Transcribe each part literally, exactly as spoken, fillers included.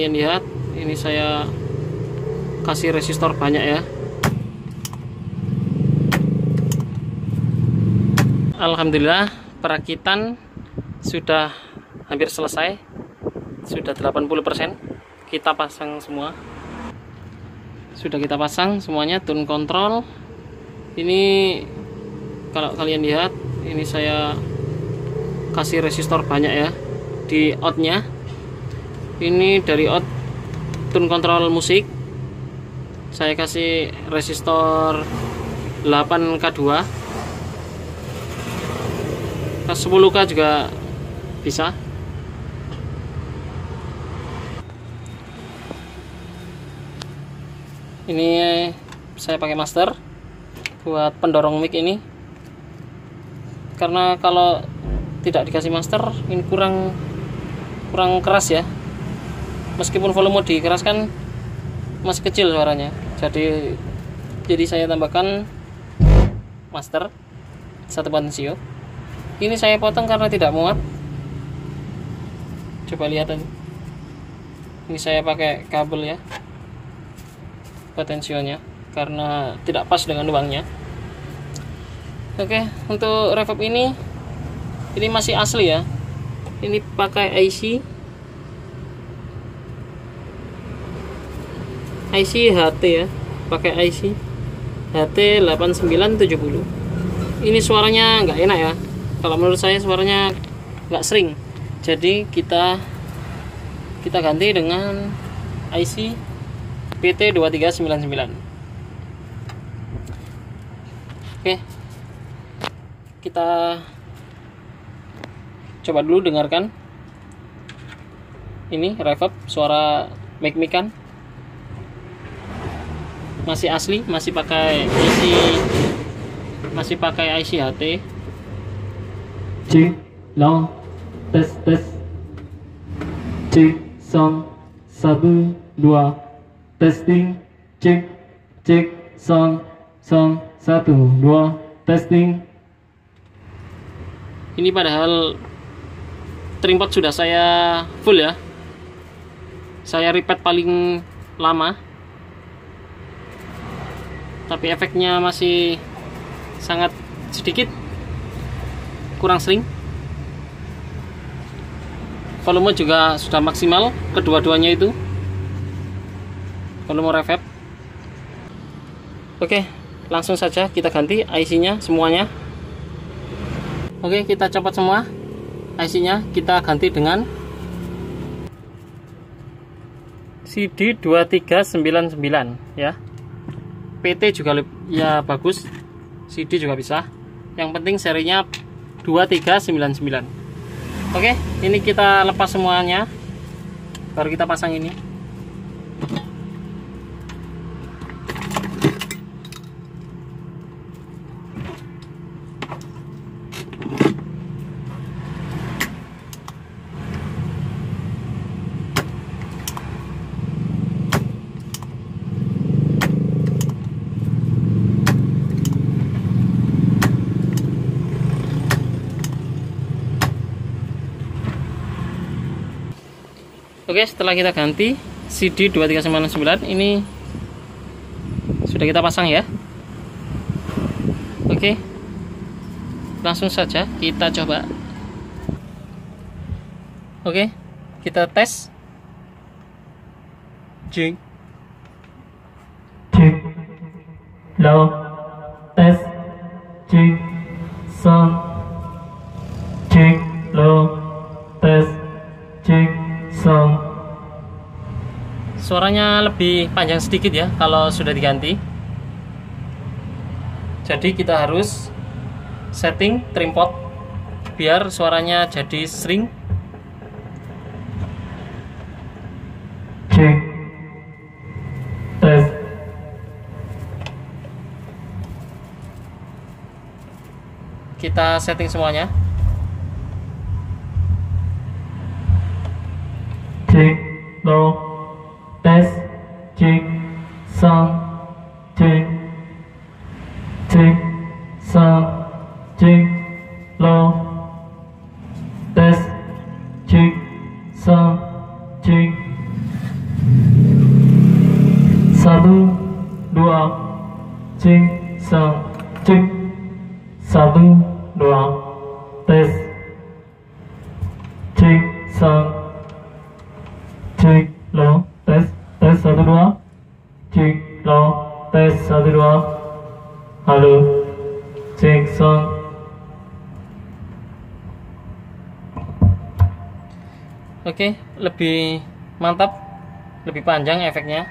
kalian lihat, ini saya kasih resistor banyak ya. Alhamdulillah perakitan sudah hampir selesai, sudah delapan puluh persen. Kita pasang semua, sudah kita pasang semuanya. Tune control ini kalau kalian lihat, ini saya kasih resistor banyak ya di outnya. Ini dari out tune control musik, saya kasih resistor delapan K dua, sepuluh K juga bisa. Ini saya pakai master buat pendorong mic ini, karena kalau tidak dikasih master ini kurang kurang keras ya. Meskipun volume dikeraskan masih kecil suaranya. Jadi jadi saya tambahkan master satu potensio. Ini saya potong karena tidak muat. Coba lihat aja. Ini saya pakai kabel ya, potensionya, karena tidak pas dengan lubangnya. Oke, untuk reverb ini ini masih asli ya. Ini pakai I C I C H T ya, pakai I C H T delapan sembilan tujuh nol. Ini suaranya nggak enak ya. Kalau menurut saya suaranya nggak sering. Jadi kita kita ganti dengan I C P T dua tiga sembilan sembilan. Oke, kita coba dulu dengarkan. Ini reverb suara mic-mican masih asli, masih pakai I C masih pakai I C H T. Cek long tes tes cek sound satu dua testing cek cek sound sound satu dua testing. Ini padahal trimpot sudah saya full ya, saya repeat paling lama, tapi efeknya masih sangat sedikit, kurang sering. Volume juga sudah maksimal kedua-duanya itu, volume reverb. Oke, langsung saja kita ganti I C nya semuanya. Oke, kita copot semua I C nya, kita ganti dengan C D dua tiga sembilan sembilan ya. P T juga ya bagus, C D juga bisa, yang penting serinya dua tiga sembilan sembilan. Oke, ini kita lepas semuanya, baru kita pasang ini. Oke, setelah kita ganti C D dua tiga sembilan sembilan, ini sudah kita pasang ya. Oke, langsung saja kita coba. Oke, kita tes. Cek cek low tes cek sound cek low tes cek sound. Suaranya lebih panjang sedikit ya kalau sudah diganti. Jadi kita harus setting trimpot biar suaranya jadi sering. Cek tes. Kita setting semuanya. Cek low tes cek sound cek cek sound cek low tes cek sound cek dua, cek, sang, cek, satu, dua, tes, cek, sang, cek, lo, tes, tes, satu, dua, cek, lo, tes, satu, dua, halo, cek, sang. Oke, lebih mantap, lebih panjang efeknya.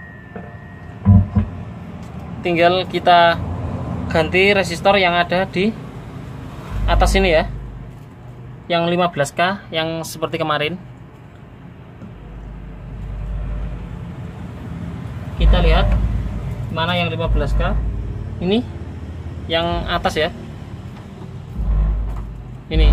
Tinggal kita ganti resistor yang ada di atas ini ya, yang lima belas K yang seperti kemarin. Kita lihat mana yang lima belas K. Ini yang atas ya, ini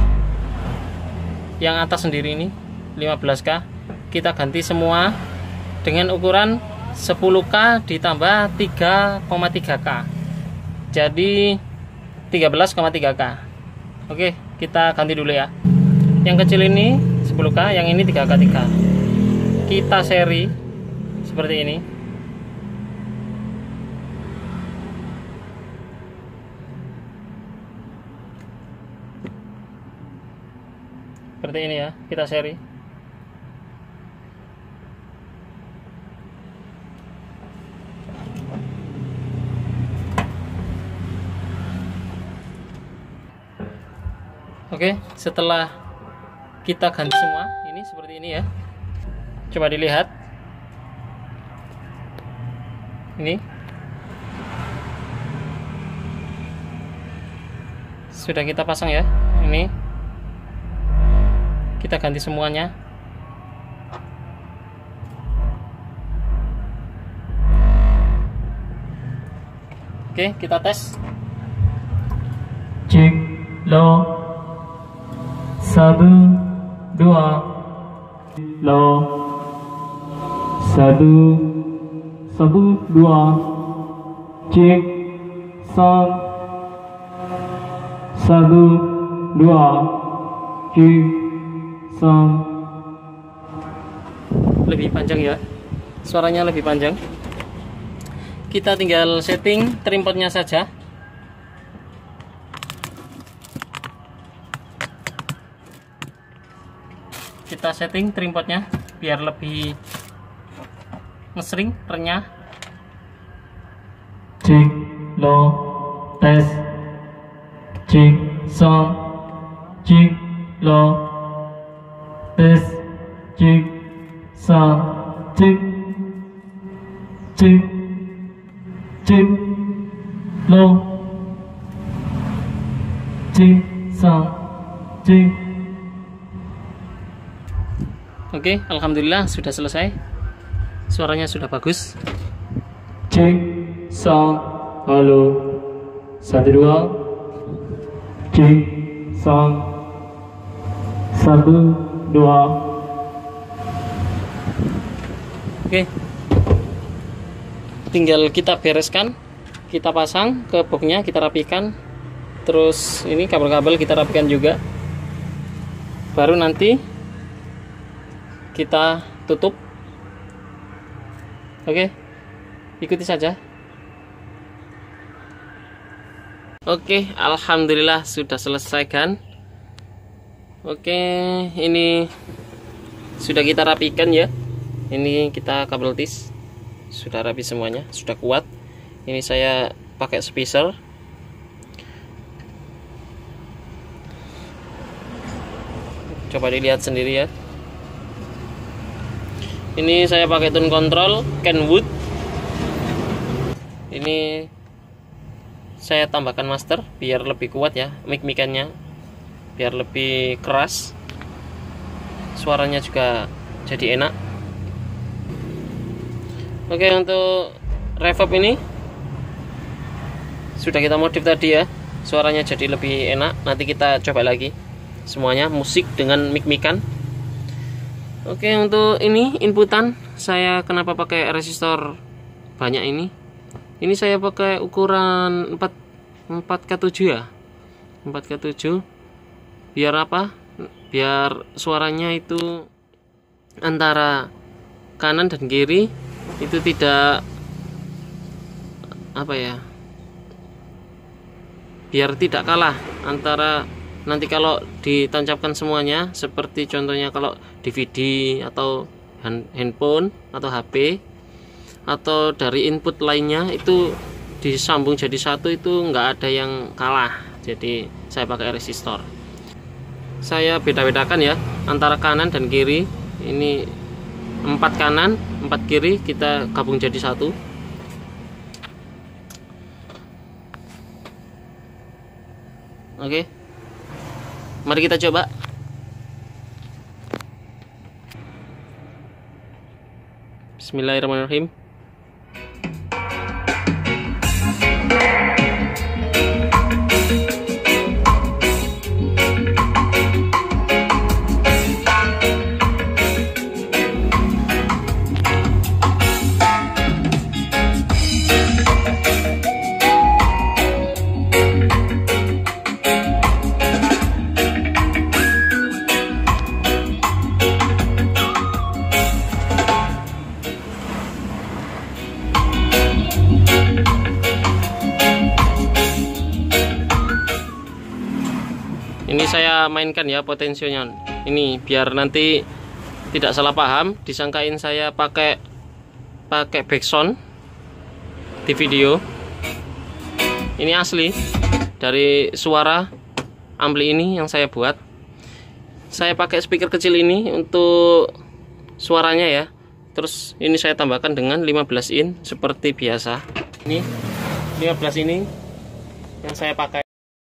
yang atas sendiri, ini lima belas K. Kita ganti semua dengan ukuran sepuluh K ditambah tiga koma tiga K, jadi tiga belas koma tiga K. Oke, kita ganti dulu ya. Yang kecil ini sepuluh K, yang ini tiga K tiga. Kita seri seperti ini. Seperti ini ya, kita seri. Oke, setelah kita ganti semua, ini seperti ini ya. Coba dilihat. Ini sudah kita pasang ya. Ini kita ganti semuanya. Oke, kita tes. Cek, lo, satu, dua, lo, satu, satu, dua, cek, sang, satu, dua, cek, sang. Lebih panjang ya, suaranya lebih panjang. Kita tinggal setting trimpotnya saja. Kita setting trimpotnya biar lebih ngesring, renyah. Cek, lo, tes, cek, sang, cek, lo, tes, cek, sang, cek, cek, cek, lo, cek, sang, cek. Oke, alhamdulillah sudah selesai. Suaranya sudah bagus. Cek, sang, halo, satu, dua, cek, sang, satu, dua. Oke, tinggal kita bereskan, kita pasang ke boxnya, kita rapikan. Terus ini kabel-kabel kita rapikan juga. Baru nanti kita tutup. Oke, ikuti saja. Oke, alhamdulillah sudah selesai kan. Oke, ini sudah kita rapikan ya. Ini kita kabel tis sudah rapi semuanya, sudah kuat. Ini saya pakai spacer. Coba dilihat sendiri ya. Ini saya pakai tone control Kenwood. Ini saya tambahkan master biar lebih kuat ya, mic-micannya biar lebih keras, suaranya juga jadi enak. Oke, untuk reverb ini sudah kita modif tadi ya, suaranya jadi lebih enak. Nanti kita coba lagi semuanya musik dengan mic-mican. Oke, untuk ini inputan saya kenapa pakai resistor banyak ini? Ini saya pakai ukuran empat K tujuh ya. empat K tujuh. Biar apa? Biar suaranya itu antara kanan dan kiri itu tidak apa ya, biar tidak kalah antara nanti kalau ditancapkan semuanya, seperti contohnya kalau D V D atau handphone atau H P atau dari input lainnya itu disambung jadi satu, itu nggak ada yang kalah. Jadi saya pakai resistor. Saya beda-bedakan ya antara kanan dan kiri. Ini empat kanan, empat kiri, kita gabung jadi satu. Oke, mari kita coba. Bismillahirrahmanirrahim. Ini saya mainkan ya potensionya. Ini biar nanti tidak salah paham, disangkain saya pakai pakai backsound di video. Ini asli dari suara ampli ini yang saya buat. Saya pakai speaker kecil ini untuk suaranya ya. Terus ini saya tambahkan dengan lima belas in seperti biasa. Ini lima belas ini yang saya pakai.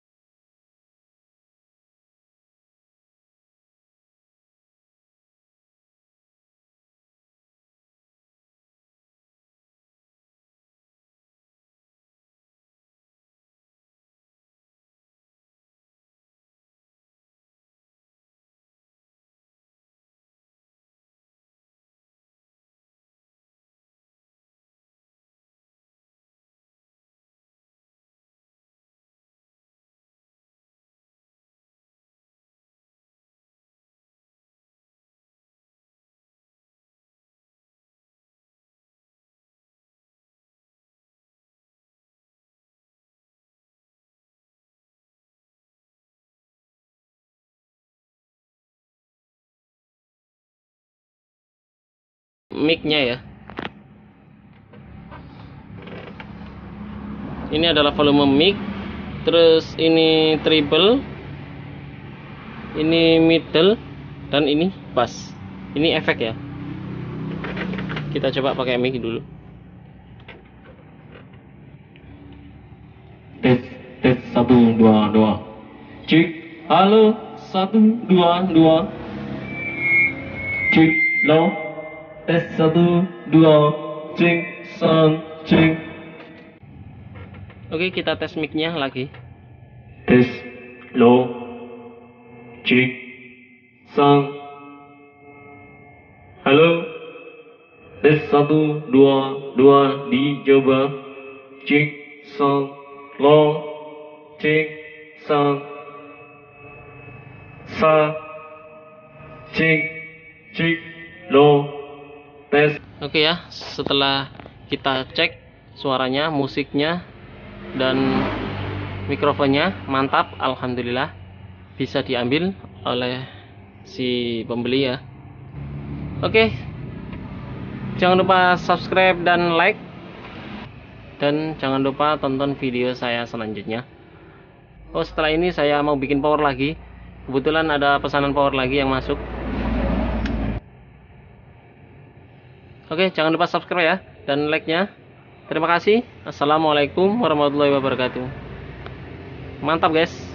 Mic-nya ya. Ini adalah volume mic. Terus ini treble, ini middle, dan ini bass. Ini efek ya. Kita coba pakai mic dulu. Tes tes satu dua dua. Cek. Halo satu dua dua. Cek. Low. Tes satu dua. Cek. Sang. Cek. Oke, kita tes mic-nya lagi. Tes. Low. Cek. Sang. Halo. Tes satu dua dua, dicoba. Cek. Sang. Low. Cek. Sang. Sa. Cek. Cek. Low. Tes. Oke ya, setelah kita cek suaranya, musiknya, dan mikrofonnya mantap, alhamdulillah bisa diambil oleh si pembeli ya. Oke, jangan lupa subscribe dan like, dan jangan lupa tonton video saya selanjutnya. Oh, setelah ini saya mau bikin power lagi. Kebetulan ada pesanan power lagi yang masuk. Oke, jangan lupa subscribe ya dan like-nya. Terima kasih. Assalamualaikum warahmatullahi wabarakatuh. Mantap guys.